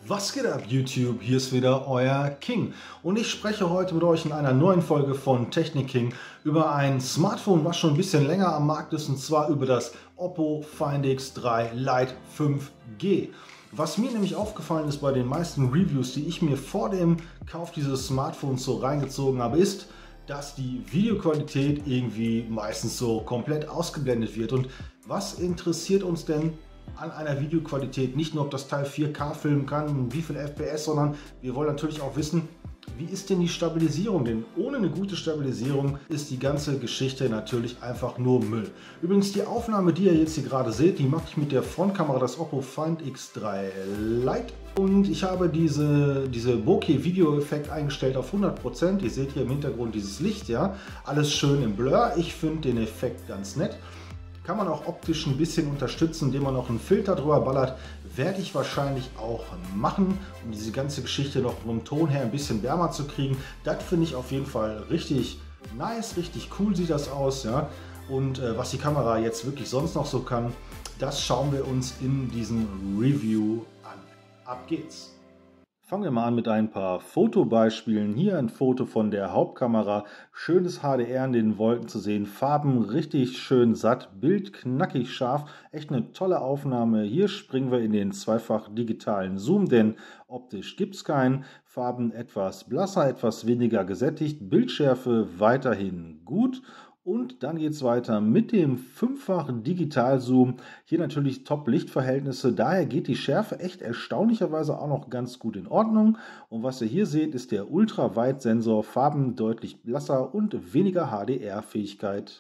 Was geht ab YouTube? Hier ist wieder euer King und ich spreche heute mit euch in einer neuen Folge von Technik King über ein Smartphone, was schon ein bisschen länger am Markt ist, und zwar über das Oppo Find X3 Lite 5G. Was mir nämlich aufgefallen ist bei den meisten Reviews, die ich mir vor dem Kauf dieses Smartphones so reingezogen habe, ist, dass die Videoqualität irgendwie meistens so komplett ausgeblendet wird. Und was interessiert uns denn an einer Videoqualität? Nicht nur, ob das Teil 4K filmen kann, wie viel FPS, sondern wir wollen natürlich auch wissen, wie ist denn die Stabilisierung? Denn ohne eine gute Stabilisierung ist die ganze Geschichte natürlich einfach nur Müll. Übrigens, die Aufnahme, die ihr jetzt hier gerade seht, die mache ich mit der Frontkamera des Oppo Find X3 Lite. Und ich habe diese Bokeh-Video-Effekt eingestellt auf 100%. Ihr seht hier im Hintergrund dieses Licht, ja. Alles schön im Blur. Ich finde den Effekt ganz nett. Kann man auch optisch ein bisschen unterstützen, indem man noch einen Filter drüber ballert. Werde ich wahrscheinlich auch machen, um diese ganze Geschichte noch vom Ton her ein bisschen wärmer zu kriegen. Das finde ich auf jeden Fall richtig nice, richtig cool sieht das aus. Ja? Und was die Kamera jetzt wirklich sonst noch so kann, das schauen wir uns in diesem Review an. Ab geht's! Fangen wir mal an mit ein paar Fotobeispielen. Hier ein Foto von der Hauptkamera. Schönes HDR in den Wolken zu sehen. Farben richtig schön satt. Bild knackig scharf. Echt eine tolle Aufnahme. Hier springen wir in den zweifach digitalen Zoom, denn optisch gibt es keinen. Farben etwas blasser, etwas weniger gesättigt. Bildschärfe weiterhin gut. Und dann geht es weiter mit dem fünffach Digitalzoom. Hier natürlich Top-Lichtverhältnisse. Daher geht die Schärfe echt erstaunlicherweise auch noch ganz gut in Ordnung. Und was ihr hier seht, ist der Ultraweit-Sensor. Farben deutlich blasser und weniger HDR-Fähigkeit.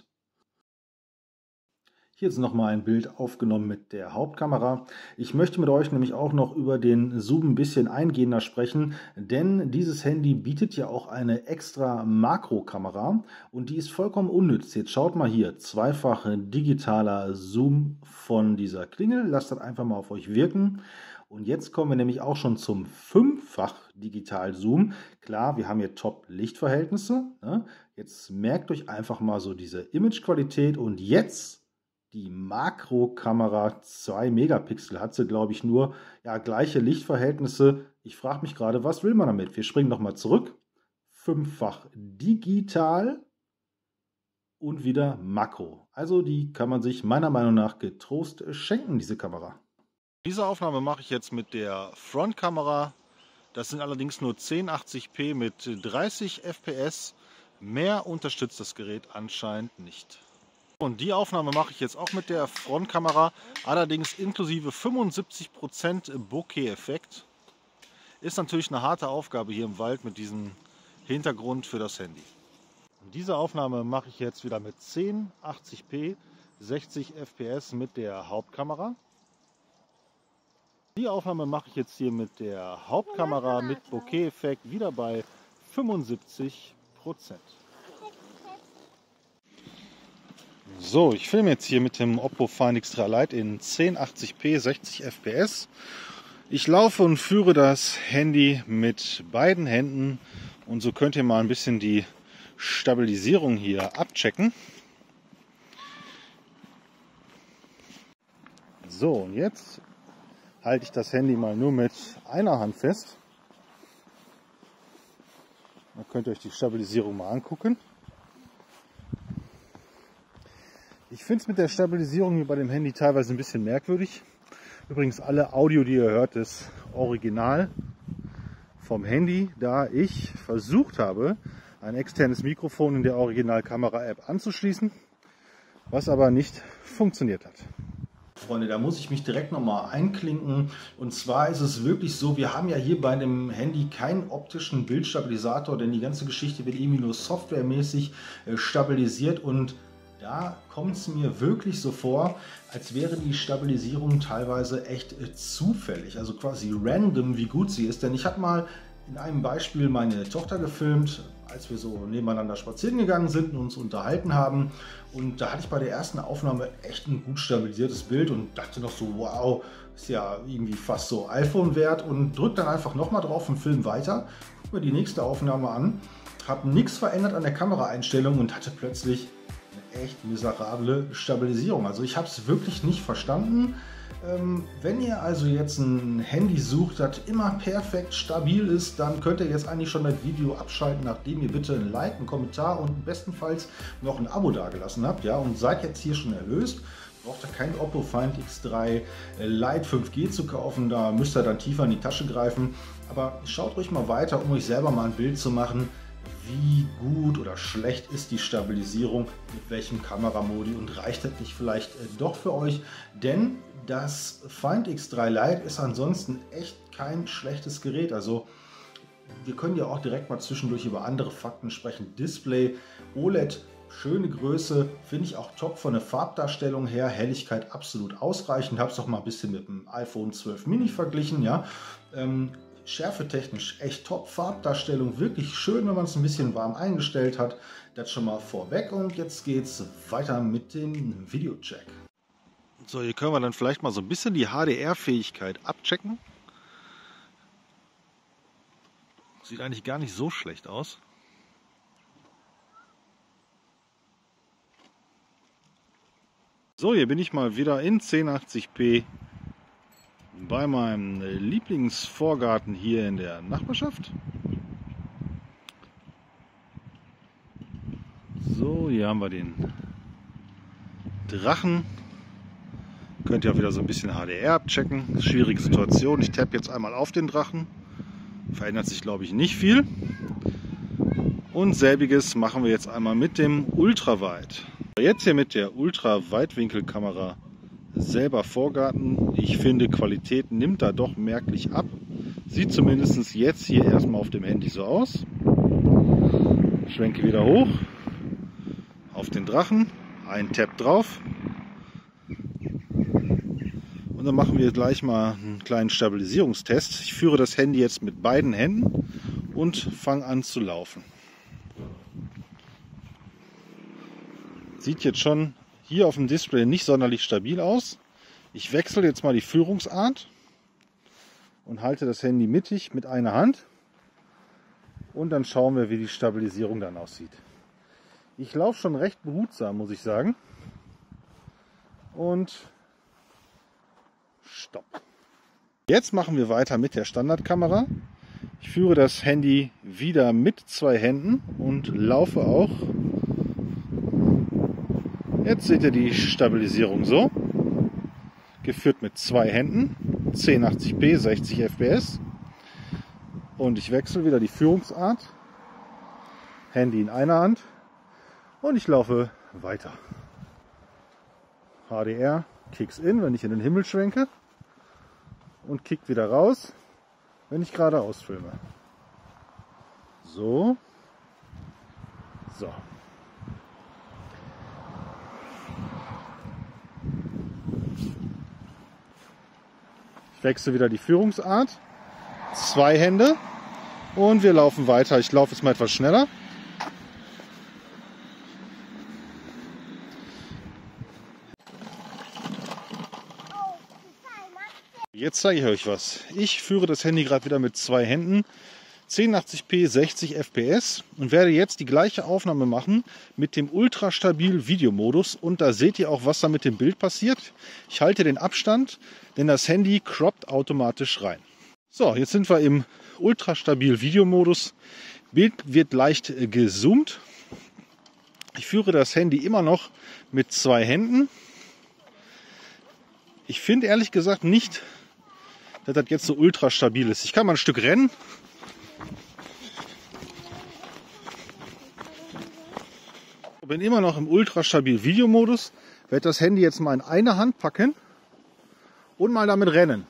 Hier ist nochmal ein Bild aufgenommen mit der Hauptkamera. Ich möchte mit euch nämlich auch noch über den Zoom ein bisschen eingehender sprechen, denn dieses Handy bietet ja auch eine extra Makrokamera und die ist vollkommen unnütz. Jetzt schaut mal hier, zweifache digitaler Zoom von dieser Klingel. Lasst das einfach mal auf euch wirken. Und jetzt kommen wir nämlich auch schon zum fünffach Digital-Zoom. Klar, wir haben hier Top-Lichtverhältnisse. Jetzt merkt euch einfach mal so diese Imagequalität und jetzt die Makrokamera, 2 Megapixel hat sie, glaube ich, nur. Ja, gleiche Lichtverhältnisse. Ich frage mich gerade, was will man damit? Wir springen nochmal zurück. Fünffach digital und wieder Makro. Also die kann man sich meiner Meinung nach getrost schenken, diese Kamera. Diese Aufnahme mache ich jetzt mit der Frontkamera. Das sind allerdings nur 1080p mit 30 FPS. Mehr unterstützt das Gerät anscheinend nicht. Und die Aufnahme mache ich jetzt auch mit der Frontkamera, allerdings inklusive 75% Bokeh-Effekt. Ist natürlich eine harte Aufgabe hier im Wald mit diesem Hintergrund für das Handy. Und diese Aufnahme mache ich jetzt wieder mit 1080p, 60 FPS mit der Hauptkamera. Die Aufnahme mache ich jetzt hier mit der Hauptkamera mit Bokeh-Effekt wieder bei 75%. So, ich filme jetzt hier mit dem Oppo Find X3 Lite in 1080p 60 FPS. Ich laufe und führe das Handy mit beiden Händen und so könnt ihr mal ein bisschen die Stabilisierung hier abchecken. So, und jetzt halte ich das Handy mal nur mit einer Hand fest. Dann könnt ihr euch die Stabilisierung mal angucken. Ich finde es mit der Stabilisierung hier bei dem Handy teilweise ein bisschen merkwürdig. Übrigens, alle Audio, die ihr hört, ist original vom Handy, da ich versucht habe, ein externes Mikrofon in der Original-Kamera-App anzuschließen, was aber nicht funktioniert hat. Freunde, da muss ich mich direkt nochmal einklinken. Und zwar ist es wirklich so, wir haben ja hier bei dem Handy keinen optischen Bildstabilisator, denn die ganze Geschichte wird irgendwie nur softwaremäßig stabilisiert und da kommt es mir wirklich so vor, als wäre die Stabilisierung teilweise echt zufällig, also quasi random, wie gut sie ist. Denn ich habe mal in einem Beispiel meine Tochter gefilmt, als wir so nebeneinander spazieren gegangen sind und uns unterhalten haben. Und da hatte ich bei der ersten Aufnahme echt ein gut stabilisiertes Bild und dachte noch so, wow, ist ja irgendwie fast so iPhone-Wert, und drücke dann einfach nochmal drauf und film weiter. Guck mir die nächste Aufnahme an, habe nichts verändert an der Kameraeinstellung und hatte plötzlich echt miserable Stabilisierung. Also ich habe es wirklich nicht verstanden. Wenn ihr also jetzt ein Handy sucht, das immer perfekt stabil ist, dann könnt ihr jetzt eigentlich schon das Video abschalten, nachdem ihr bitte ein Like, einen Kommentar und bestenfalls noch ein Abo dagelassen habt. Ja, und seid jetzt hier schon erlöst. Braucht ihr kein Oppo Find X3 Lite 5G zu kaufen, da müsst ihr dann tiefer in die Tasche greifen. Aber schaut ruhig mal weiter, um euch selber mal ein Bild zu machen, wie gut oder schlecht ist die Stabilisierung, mit welchem Kameramodi und reicht das nicht vielleicht doch für euch, denn das Find X3 Lite ist ansonsten echt kein schlechtes Gerät. Also wir können ja auch direkt mal zwischendurch über andere Fakten sprechen. Display, OLED, schöne Größe, finde ich auch top von der Farbdarstellung her, Helligkeit absolut ausreichend. Habe es auch mal ein bisschen mit dem iPhone 12 Mini verglichen, ja. Schärfetechnisch echt top, Farbdarstellung wirklich schön, wenn man es ein bisschen warm eingestellt hat. Das schon mal vorweg und jetzt geht es weiter mit dem Videocheck. So, hier können wir dann vielleicht mal so ein bisschen die HDR-Fähigkeit abchecken. Sieht eigentlich gar nicht so schlecht aus. So, hier bin ich mal wieder in 1080p bei meinem Lieblingsvorgarten hier in der Nachbarschaft. So, hier haben wir den Drachen. Könnt ihr auch wieder so ein bisschen HDR abchecken. Schwierige Situation. Ich tappe jetzt einmal auf den Drachen. Verändert sich, glaube ich, nicht viel. Und selbiges machen wir jetzt einmal mit dem Ultraweit. Jetzt hier mit der Ultraweitwinkelkamera selber Vorgarten. Ich finde, Qualität nimmt da doch merklich ab. Sieht zumindest jetzt hier erstmal auf dem Handy so aus. Schwenke wieder hoch auf den Drachen, ein Tab drauf. Und dann machen wir gleich mal einen kleinen Stabilisierungstest. Ich führe das Handy jetzt mit beiden Händen und fange an zu laufen. Sieht jetzt schon hier auf dem Display nicht sonderlich stabil aus. Ich wechsle jetzt mal die Führungsart und halte das Handy mittig mit einer Hand. Und dann schauen wir, wie die Stabilisierung dann aussieht. Ich laufe schon recht behutsam, muss ich sagen. Und Stopp. Jetzt machen wir weiter mit der Standardkamera. Ich führe das Handy wieder mit zwei Händen und laufe auch. Jetzt seht ihr die Stabilisierung so. Geführt mit zwei Händen, 1080p, 60 fps. Und ich wechsle wieder die Führungsart. Handy in einer Hand. Und ich laufe weiter. HDR, Kicks in, wenn ich in den Himmel schwenke. Und kickt wieder raus, wenn ich geradeaus filme. So. So. Ich wechsle wieder die Führungsart. Zwei Hände. Und wir laufen weiter. Ich laufe jetzt mal etwas schneller. Jetzt zeige ich euch was. Ich führe das Handy gerade wieder mit zwei Händen, 1080p 60 fps und werde jetzt die gleiche Aufnahme machen mit dem ultrastabil Videomodus und da seht ihr auch, was da mit dem Bild passiert. Ich halte den Abstand, denn das Handy croppt automatisch rein. So, jetzt sind wir im ultrastabil Videomodus. Bild wird leicht gezoomt. Ich führe das Handy immer noch mit zwei Händen. Ich finde ehrlich gesagt nicht, dass das jetzt so ultra stabil ist. Ich kann mal ein Stück rennen. Ich bin immer noch im ultra stabil Videomodus. Werde das Handy jetzt mal in eine Hand packen und mal damit rennen.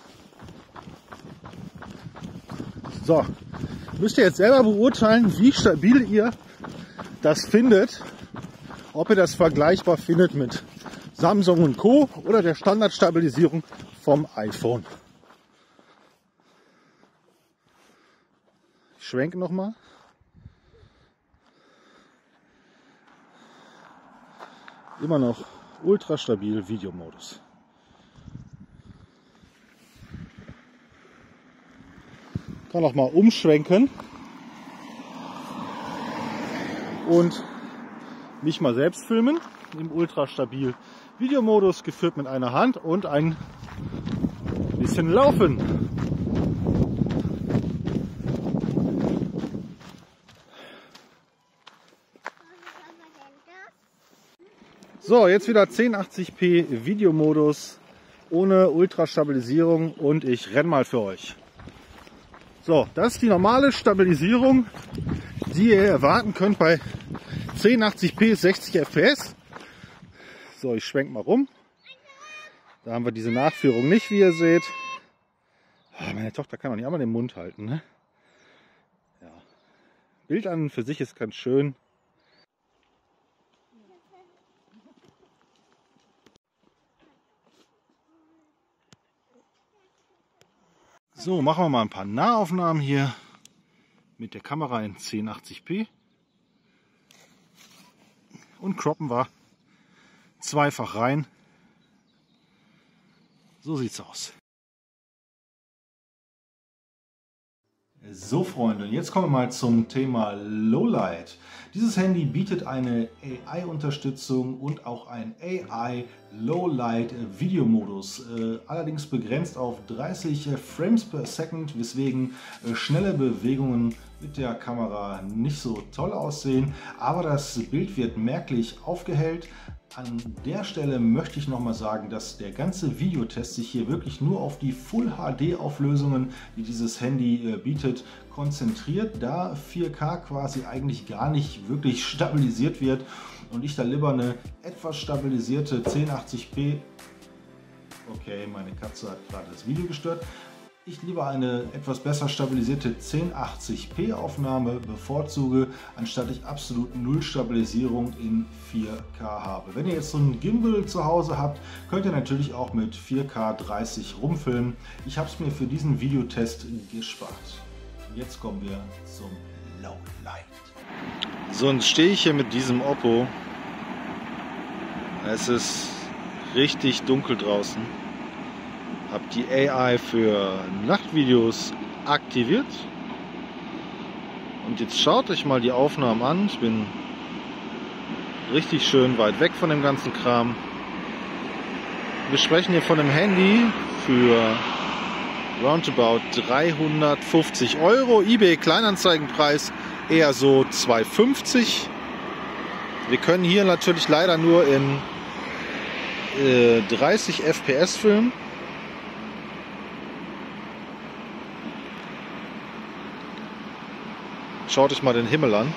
So, müsst ihr jetzt selber beurteilen, wie stabil ihr das findet. Ob ihr das vergleichbar findet mit Samsung und Co. oder der Standardstabilisierung vom iPhone. Ich schwenke nochmal. Immer noch ultra stabil Videomodus. Kann auch mal umschwenken und mich mal selbst filmen im ultra stabil Videomodus, geführt mit einer Hand und ein bisschen laufen. So, jetzt wieder 1080p Videomodus ohne Ultrastabilisierung und ich renne mal für euch. So, das ist die normale Stabilisierung, die ihr erwarten könnt bei 1080p 60 fps. So, ich schwenke mal rum. Da haben wir diese Nachführung nicht, wie ihr seht. Oh, meine Tochter kann doch nicht einmal den Mund halten, ne? Ja. Bild an und für sich ist ganz schön. So, machen wir mal ein paar Nahaufnahmen hier mit der Kamera in 1080p und croppen wir zweifach rein. So sieht's aus. So Freunde, jetzt kommen wir mal zum Thema Lowlight. Dieses Handy bietet eine AI-Unterstützung und auch einen AI-Lowlight-Videomodus, allerdings begrenzt auf 30 Frames per Second, weswegen schnelle Bewegungen mit der Kamera nicht so toll aussehen, aber das Bild wird merklich aufgehellt. An der Stelle möchte ich nochmal sagen, dass der ganze Videotest sich hier wirklich nur auf die Full HD Auflösungen, die dieses Handy bietet, konzentriert, da 4K quasi eigentlich gar nicht wirklich stabilisiert wird und ich da lieber eine etwas stabilisierte 1080p, okay, meine Katze hat gerade das Video gestört, ich lieber eine etwas besser stabilisierte 1080p Aufnahme bevorzuge, anstatt ich absolut null Stabilisierung in 4K habe. Wenn ihr jetzt so einen Gimbal zu Hause habt, könnt ihr natürlich auch mit 4K 30 rumfilmen. Ich habe es mir für diesen Videotest gespart. Jetzt kommen wir zum Lowlight. So, und stehe ich hier mit diesem Oppo. Es ist richtig dunkel draußen. Habe die AI für Nachtvideos aktiviert und jetzt schaut euch mal die Aufnahmen an. Ich bin richtig schön weit weg von dem ganzen Kram. Wir sprechen hier von einem Handy für roundabout 350 Euro. eBay Kleinanzeigenpreis eher so 250. Wir können hier natürlich leider nur in 30 FPS filmen. Schaut euch mal den Himmel an.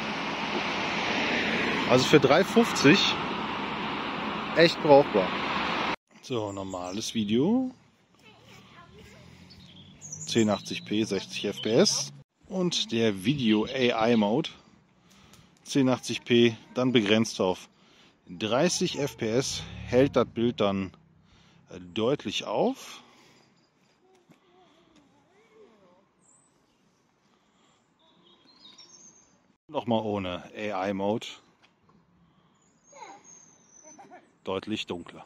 Also für 3,50 echt brauchbar. So, normales Video. 1080p 60 fps. Und der Video AI Mode. 1080p, dann begrenzt auf 30 fps. Hält das Bild dann deutlich auf. Nochmal ohne AI-Mode. Deutlich dunkler.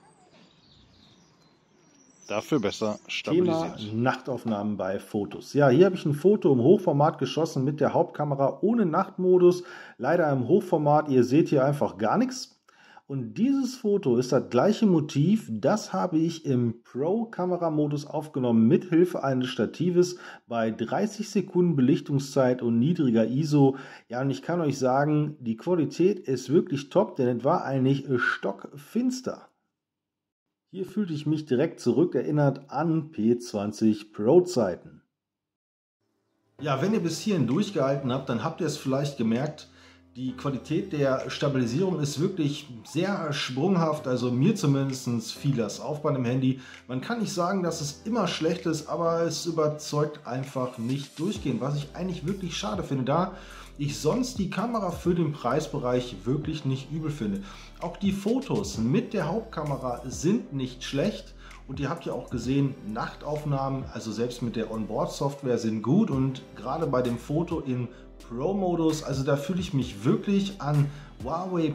Dafür besser stabilisiert. Thema Nachtaufnahmen bei Fotos. Ja, hier habe ich ein Foto im Hochformat geschossen mit der Hauptkamera ohne Nachtmodus. Leider im Hochformat, ihr seht hier einfach gar nichts. Und dieses Foto ist das gleiche Motiv, das habe ich im Pro-Kameramodus aufgenommen mit Hilfe eines Statives bei 30 Sekunden Belichtungszeit und niedriger ISO. Ja, und ich kann euch sagen, die Qualität ist wirklich top, denn es war eigentlich stockfinster. Hier fühlte ich mich direkt zurückerinnert an P20 Pro-Zeiten. Ja, wenn ihr bis hierhin durchgehalten habt, dann habt ihr es vielleicht gemerkt, die Qualität der Stabilisierung ist wirklich sehr sprunghaft, also mir zumindest fiel das auf bei einem Handy. Man kann nicht sagen, dass es immer schlecht ist, aber es überzeugt einfach nicht durchgehend, was ich eigentlich wirklich schade finde, da ich sonst die Kamera für den Preisbereich wirklich nicht übel finde. Auch die Fotos mit der Hauptkamera sind nicht schlecht. Und ihr habt ja auch gesehen, Nachtaufnahmen, also selbst mit der Onboard-Software, sind gut. Und gerade bei dem Foto im Pro-Modus, also da fühle ich mich wirklich an Huawei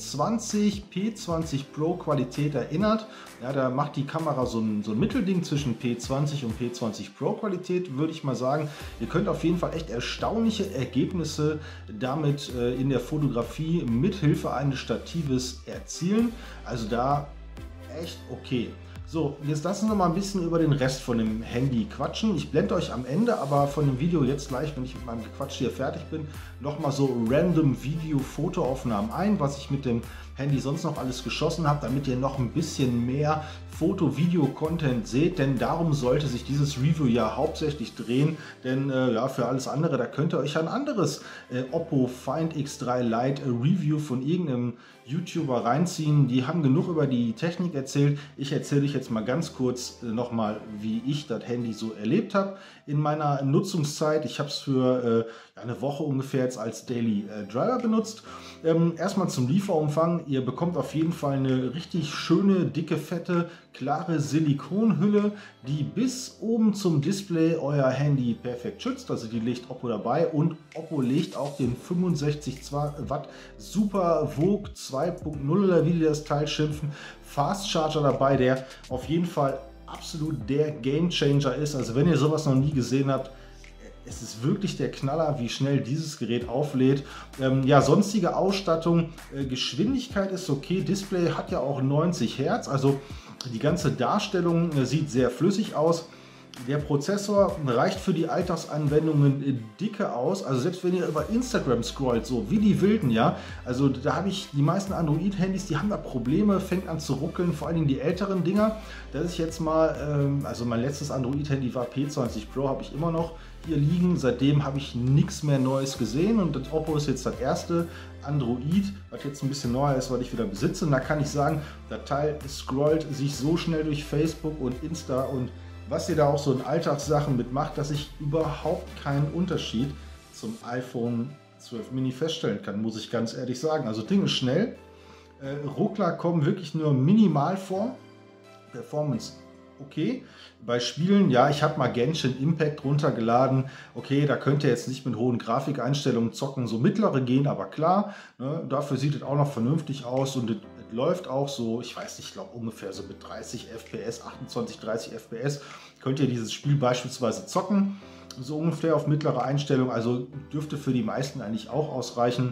P20 Pro Qualität erinnert. Ja, da macht die Kamera so ein Mittelding zwischen P20 und P20 Pro Qualität, würde ich mal sagen. Ihr könnt auf jeden Fall echt erstaunliche Ergebnisse damit in der Fotografie mit Hilfe eines Statives erzielen. Also da echt okay. So, jetzt lassen wir mal ein bisschen über den Rest von dem Handy quatschen. Ich blende euch am Ende aber von dem Video jetzt gleich, wenn ich mit meinem Quatsch hier fertig bin, nochmal so random Video-Fotoaufnahmen ein, was ich mit dem Handy sonst noch alles geschossen habe, damit ihr noch ein bisschen mehr Foto-Video-Content seht, denn darum sollte sich dieses Review ja hauptsächlich drehen, denn ja, für alles andere, da könnt ihr euch ein anderes Oppo Find X3 Lite Review von irgendeinem YouTuber reinziehen. Die haben genug über die Technik erzählt. Ich erzähle euch jetzt mal ganz kurz nochmal, wie ich das Handy so erlebt habe in meiner Nutzungszeit. Ich habe es für eine Woche ungefähr jetzt als Daily Driver benutzt. Erstmal zum Lieferumfang. Ihr bekommt auf jeden Fall eine richtig schöne, dicke, fette, klare Silikonhülle, die bis oben zum Display euer Handy perfekt schützt. Also die legt Oppo dabei und Oppo legt auch den 65 Watt Super Vogue 2.0 oder wie die das Teil schimpfen, Fast Charger dabei, der auf jeden Fall absolut der Game Changer ist. Also wenn ihr sowas noch nie gesehen habt, es ist wirklich der Knaller, wie schnell dieses Gerät auflädt. Ja, sonstige Ausstattung, Geschwindigkeit ist okay, Display hat ja auch 90 Hertz, also die ganze Darstellung sieht sehr flüssig aus. Der Prozessor reicht für die Alltagsanwendungen dicke aus, also selbst wenn ihr über Instagram scrollt, so wie die Wilden, ja, also da habe ich die meisten Android-Handys, die haben da Probleme, fängt an zu ruckeln, vor allen Dingen die älteren Dinger. Das ist jetzt mal, also mein letztes Android-Handy war P20 Pro, habe ich immer noch hier liegen, seitdem habe ich nichts mehr Neues gesehen und das Oppo ist jetzt das erste Android, was jetzt ein bisschen neuer ist, was ich wieder besitze, und da kann ich sagen, das Teil scrollt sich so schnell durch Facebook und Insta und was ihr da auch so in Alltagssachen mitmacht, dass ich überhaupt keinen Unterschied zum iPhone 12 Mini feststellen kann, muss ich ganz ehrlich sagen. Also Ding ist schnell, Ruckler kommen wirklich nur minimal vor, Performance okay. Bei Spielen, ja, ich habe mal Genshin Impact runtergeladen, okay, da könnt ihr jetzt nicht mit hohen Grafikeinstellungen zocken, so mittlere gehen, aber klar, ne, dafür sieht es auch noch vernünftig aus und es läuft auch so, ich weiß nicht, ich glaube ungefähr so mit 30 FPS, 28, 30 FPS könnt ihr dieses Spiel beispielsweise zocken, so ungefähr auf mittlere Einstellung, also dürfte für die meisten eigentlich auch ausreichen.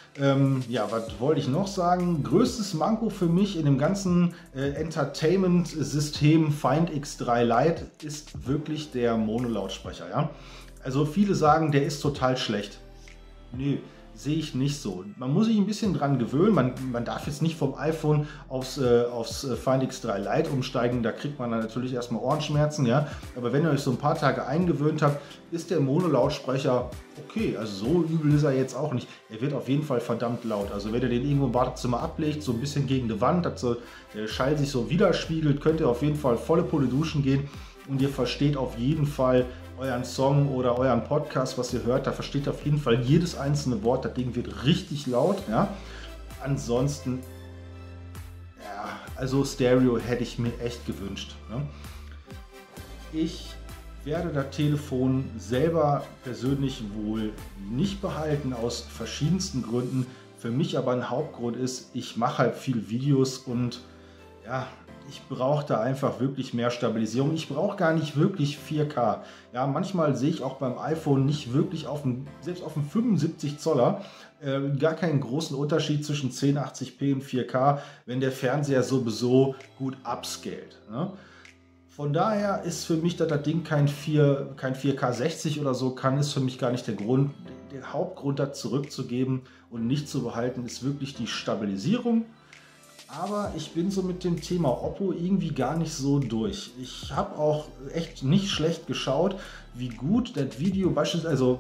Ja, was wollte ich noch sagen? Größtes Manko für mich in dem ganzen Entertainment-System Find X3 Lite ist wirklich der Mono-Lautsprecher. Ja? Also viele sagen, der ist total schlecht. Nö, sehe ich nicht so. Man muss sich ein bisschen dran gewöhnen. Man darf jetzt nicht vom iPhone aufs Find X3 Lite umsteigen. Da kriegt man dann natürlich erstmal Ohrenschmerzen. Ja? Aber wenn ihr euch so ein paar Tage eingewöhnt habt, ist der Mono-Lautsprecher okay. Also so übel ist er jetzt auch nicht. Er wird auf jeden Fall verdammt laut. Also wenn ihr den irgendwo im Badezimmer ablegt, so ein bisschen gegen die Wand, dass so der Schall sich so widerspiegelt, könnt ihr auf jeden Fall volle Pulle duschen gehen und ihr versteht auf jeden Fall euren Song oder euren Podcast, was ihr hört, da versteht ihr auf jeden Fall jedes einzelne Wort. Das Ding wird richtig laut. Ja? Ansonsten, ja, also Stereo hätte ich mir echt gewünscht. Ne? Ich werde das Telefon selber persönlich wohl nicht behalten, aus verschiedensten Gründen. Für mich aber ein Hauptgrund ist, ich mache halt viel Videos und ja, ich brauche da einfach wirklich mehr Stabilisierung. Ich brauche gar nicht wirklich 4K. Ja, manchmal sehe ich auch beim iPhone nicht wirklich selbst auf dem 75 Zoller gar keinen großen Unterschied zwischen 1080p und 4K, wenn der Fernseher sowieso gut upscaled. Ne? Von daher ist für mich, dass das Ding kein 4K 60 oder so kann, ist für mich gar nicht der Grund. Der Hauptgrund, das zurückzugeben und nicht zu behalten, ist wirklich die Stabilisierung. Aber ich bin so mit dem Thema Oppo irgendwie gar nicht so durch. Ich habe auch echt nicht schlecht geschaut, wie gut das Video beispielsweise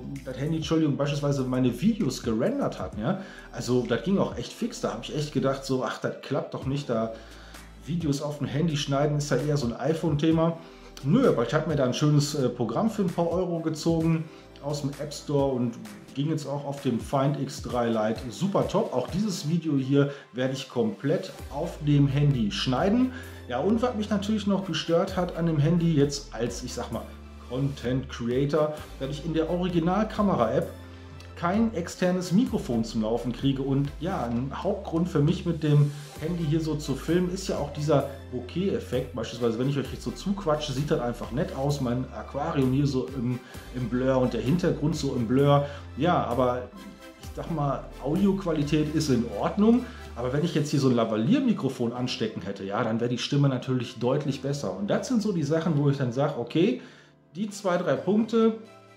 meine Videos gerendert hat. Ja? Also das ging auch echt fix. Da habe ich echt gedacht, so, ach, das klappt doch nicht. Da Videos auf dem Handy schneiden ist ja eher so ein iPhone-Thema. Nö, aber ich habe mir da ein schönes Programm für ein paar Euro gezogen aus dem App Store und ging jetzt auch auf dem Find X3 Lite super top. Auch dieses Video hier werde ich komplett auf dem Handy schneiden. Ja, und was mich natürlich noch gestört hat an dem Handy jetzt als, ich sag mal, Content Creator, dass ich in der Originalkamera-App kein externes Mikrofon zum Laufen kriege. Und ja, ein Hauptgrund für mich mit dem Handy hier so zu filmen ist ja auch dieser Bokeh-Effekt. Beispielsweise, wenn ich euch jetzt so zuquatsche, sieht das einfach nett aus. Mein Aquarium hier so im Blur und der Hintergrund so im Blur. Ja, aber ich sag mal, Audioqualität ist in Ordnung. Aber wenn ich jetzt hier so ein Lavalier-Mikrofon anstecken hätte, ja, dann wäre die Stimme natürlich deutlich besser. Und das sind so die Sachen, wo ich dann sage, okay, die 2, 3 Punkte,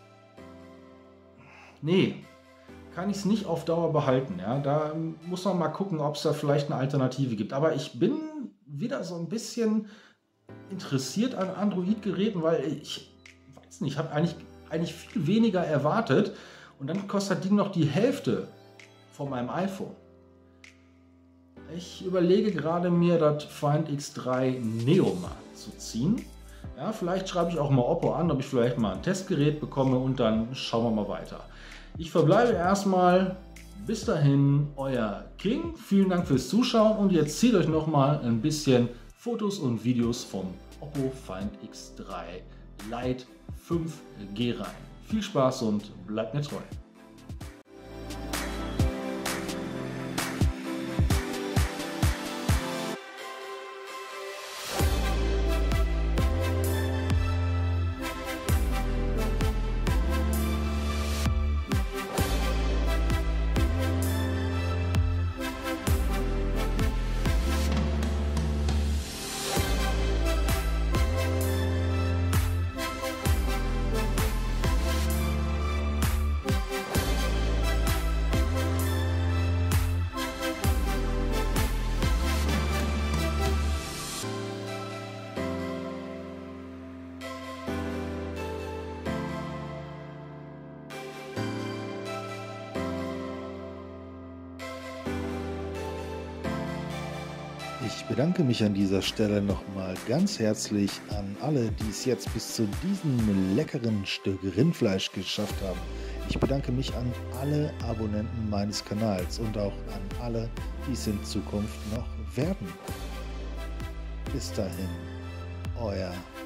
nee, kann ich es nicht auf Dauer behalten. Ja? Da muss man mal gucken, ob es da vielleicht eine Alternative gibt. Aber ich bin wieder so ein bisschen interessiert an Android-Geräten, weil ich weiß nicht, ich habe eigentlich viel weniger erwartet. Und dann kostet das Ding noch die Hälfte von meinem iPhone. Ich überlege gerade, mir das Find X3 Neo mal zu ziehen. Ja, vielleicht schreibe ich auch mal Oppo an, ob ich vielleicht mal ein Testgerät bekomme und dann schauen wir mal weiter. Ich verbleibe erstmal. Bis dahin, euer King. Vielen Dank fürs Zuschauen und jetzt zieht euch noch mal ein bisschen Fotos und Videos vom Oppo Find X3 Lite 5G rein. Viel Spaß und bleibt mir treu. Ich bedanke mich an dieser Stelle nochmal ganz herzlich an alle, die es jetzt bis zu diesem leckeren Stück Rindfleisch geschafft haben. Ich bedanke mich an alle Abonnenten meines Kanals und auch an alle, die es in Zukunft noch werden. Bis dahin, euer